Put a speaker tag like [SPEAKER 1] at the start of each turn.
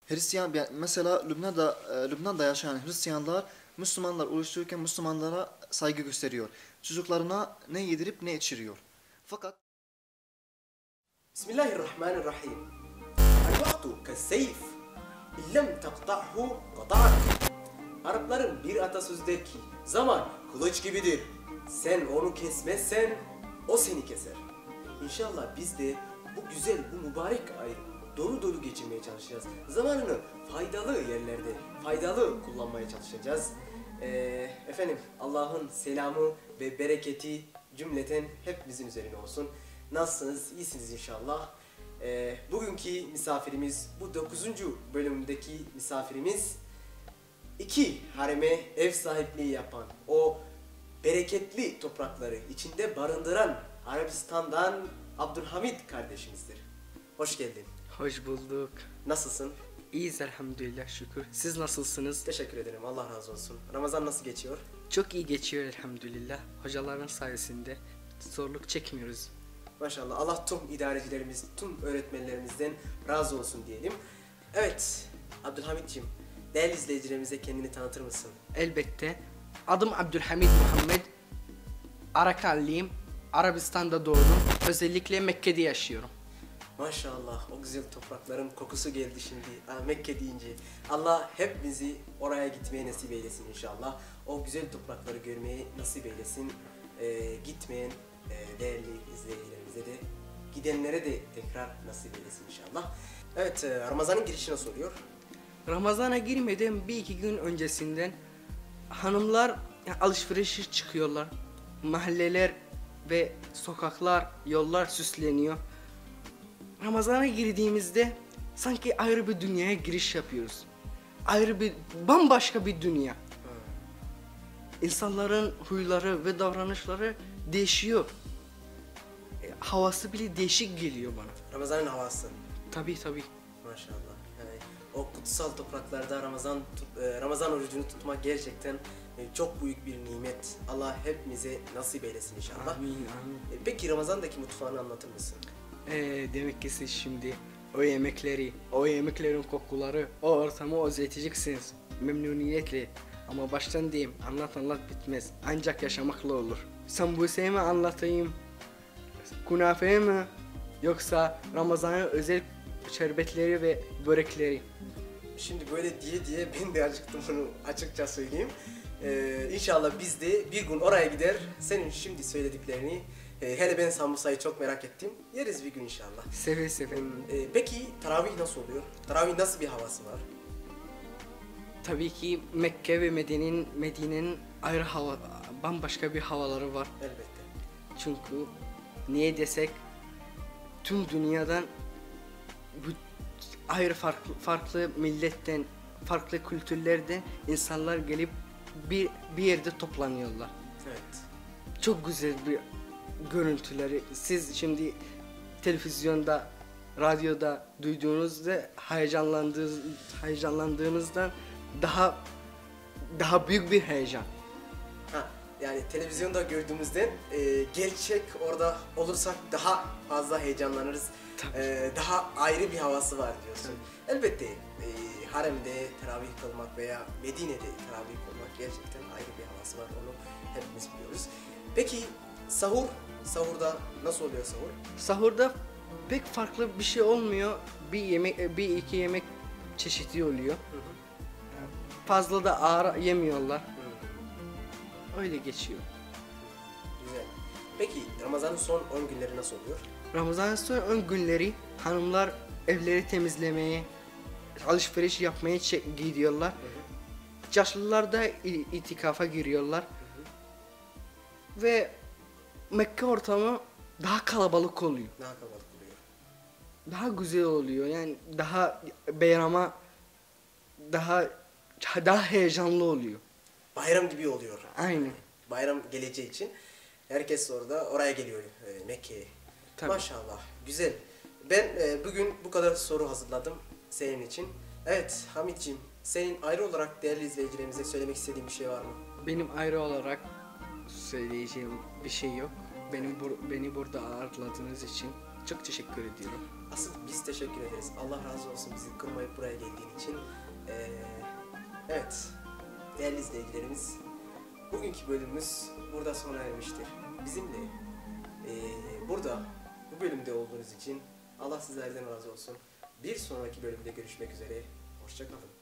[SPEAKER 1] Hristiyan mesela Lübnan'da yaşayan Hristiyanlar Müslümanlar oluştururken Müslümanlara saygı gösteriyor. Çocuklarına ne yedirip ne içiriyor. Fakat
[SPEAKER 2] Bismillahirrahmanirrahim. El-vaktu kes-seyf. İllem takta'hu kata'ak. Arapların bir atasözü der ki, zaman kılıç gibidir. Sen onu kesmezsen o seni keser. İnşallah biz de bu güzel, bu mübarek ayı dolu dolu geçirmeye çalışacağız. Zamanını faydalı yerlerde, faydalı kullanmaya çalışacağız. Efendim Allah'ın selamı ve bereketi cümleten hep bizim üzerine olsun. Nasılsınız? İyisiniz inşallah. Bugünkü misafirimiz, bu 9. bölümdeki misafirimiz iki hareme ev sahipliği yapan, o bereketli toprakları içinde barındıran Arabistan'dan Abdülhamid kardeşimizdir. Hoş geldin.
[SPEAKER 3] Hoş bulduk.
[SPEAKER 2] Nasılsın?
[SPEAKER 3] İyiyiz elhamdülillah şükür. Siz nasılsınız?
[SPEAKER 2] Teşekkür ederim. Allah razı olsun. Ramazan nasıl geçiyor?
[SPEAKER 3] Çok iyi geçiyor elhamdülillah. Hocaların sayesinde zorluk çekmiyoruz.
[SPEAKER 2] Maşallah. Allah tüm idarecilerimiz, tüm öğretmenlerimizden razı olsun diyelim. Evet, Abdülhamidciğim, değerli izleyicilerimize kendini tanıtır mısın?
[SPEAKER 3] Elbette. Adım Abdülhamid Muhammed. Arakallıyım. Arabistan'da doğdum. Özellikle Mekke'de yaşıyorum.
[SPEAKER 2] Maşallah, o güzel toprakların kokusu geldi şimdi Mekke deyince. Allah hepimizi oraya gitmeye nasip eylesin inşallah. O güzel toprakları görmeyi nasip eylesin. Gitmeyen değerli izleyicilerimize de, gidenlere de tekrar nasip eylesin inşallah. Evet, Ramazan'ın girişi nasıl oluyor?
[SPEAKER 3] Ramazan'a girmeden bir iki gün öncesinden hanımlar alışverişe çıkıyorlar. Mahalleler ve sokaklar, yollar süsleniyor. Ramazan'a girdiğimizde sanki ayrı bir dünyaya giriş yapıyoruz. Ayrı bir, bambaşka bir dünya. İnsanların huyları ve davranışları değişiyor. Havası bile değişik geliyor bana.
[SPEAKER 2] Ramazan'ın havası.
[SPEAKER 3] Tabii.
[SPEAKER 2] Maşallah. Yani o kutsal topraklarda Ramazan orucunu tutmak gerçekten çok büyük bir nimet. Allah hepimize nasip eylesin inşallah.
[SPEAKER 3] Amin.
[SPEAKER 2] Peki Ramazan'daki mutfağını anlatır mısın?
[SPEAKER 3] Demek ki siz şimdi o yemeklerin kokuları, o ortamı özleyeceksiniz memnuniyetle. Ama baştan diyeyim, anlat bitmez. Ancak yaşamakla olur. Sambuseyi mi anlatayım, künafeyi mi, yoksa Ramazan'a özel şerbetleri ve börekleri?
[SPEAKER 2] Şimdi böyle diye ben de acıktım, bunu açıkça söyleyeyim. İnşallah biz de bir gün oraya gider, senin şimdi söylediklerini, hele ben sambursayı çok merak ettim, yeriz bir gün inşallah.
[SPEAKER 3] Seve.
[SPEAKER 2] Peki taravih nasıl oluyor? Taravih nasıl bir havası var?
[SPEAKER 3] Tabii ki Mekke ve Medine'nin ayrı bambaşka bir havaları var.
[SPEAKER 2] Elbette.
[SPEAKER 3] Çünkü niye desek tüm dünyadan ayrı farklı milletten, farklı kültürlerden insanlar gelip bir yerde toplanıyorlar.
[SPEAKER 2] Evet.
[SPEAKER 3] Çok güzel bir görüntüleri. Siz şimdi televizyonda, radyoda duyduğunuzda heyecanlandığınızdan daha büyük bir heyecan.
[SPEAKER 2] Yani televizyonda gördüğümüzden gerçek orada olursak daha fazla heyecanlanırız. Daha ayrı bir havası var diyorsun.
[SPEAKER 3] Tabii.
[SPEAKER 2] Elbette haremde teravih kılmak veya Medine'de teravih kılmak gerçekten ayrı bir havası var. Onu hepimiz biliyoruz. Peki sahurda nasıl oluyor sahur?
[SPEAKER 3] Sahurda pek farklı bir şey olmuyor. Bir iki yemek çeşidi oluyor. Fazla da ağır yemiyorlar. Öyle geçiyor.
[SPEAKER 2] Güzel. Peki Ramazan'ın son 10 günleri nasıl oluyor?
[SPEAKER 3] Ramazan'ın son 10 günleri hanımlar evleri temizlemeye, alışveriş yapmaya gidiyorlar. Yaşlılar da itikafa giriyorlar. Ve Mekke ortamı daha kalabalık oluyor.
[SPEAKER 2] Daha kalabalık oluyor.
[SPEAKER 3] Daha güzel oluyor. Yani daha beyrama daha heyecanlı oluyor.
[SPEAKER 2] Bayram gibi oluyor.
[SPEAKER 3] Aynen.
[SPEAKER 2] Bayram geleceği için herkes oraya geliyor Mekke'ye.
[SPEAKER 3] Tabii.
[SPEAKER 2] Maşallah. Güzel. Ben bugün bu kadar soru hazırladım senin için. Evet Hamitciğim, senin ayrı olarak değerli izleyicilerimize söylemek istediğin bir şey var mı?
[SPEAKER 3] Benim ayrı olarak söyleyeceğim bir şey yok. Beni burada ağırladığınız için çok teşekkür ediyorum.
[SPEAKER 2] Asıl biz teşekkür ederiz. Allah razı olsun bizi kırmayıp buraya geldiğin için. Evet, değerli izleyicilerimiz, bugünkü bölümümüz burada sona ermiştir. Bizimle burada bu bölümde olduğunuz için Allah sizlerden razı olsun. Bir sonraki bölümde görüşmek üzere. Hoşça kalın.